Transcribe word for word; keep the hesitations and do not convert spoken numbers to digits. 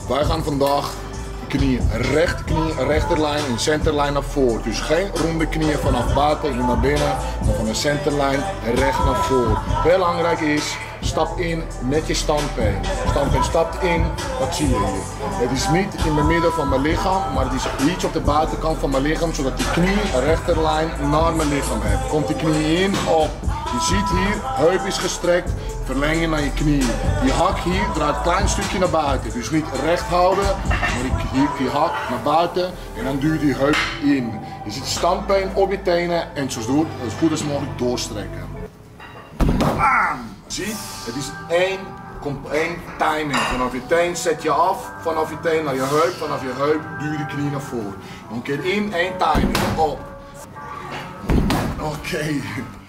Wij gaan vandaag de knieën, rechterknie, rechterlijn en centerlijn naar voren. Dus geen ronde knieën vanaf buiten hier naar binnen, maar van de centerlijn recht naar voren. Belangrijk is, stap in met je standbeen. Standbeen stapt in, wat zie je hier? Het is niet in het midden van mijn lichaam, maar het is iets op de buitenkant van mijn lichaam, zodat die knie een rechterlijn naar mijn lichaam heeft. Komt die knie in, op. Je ziet hier, heup is gestrekt, verlengen naar je knieën. Die hak hier draait een klein stukje naar buiten. Dus niet recht houden, maar die, die hak naar buiten en dan duw je die heup in. Je zit standbeen op je tenen en zo goed als mogelijk doorstrekken. Bam! Zie, het is één, één timing. Vanaf je teen zet je af, vanaf je teen naar je heup, vanaf je heup duw je de knie naar voren. Nog een keer in, één timing, op. Oké. Okay.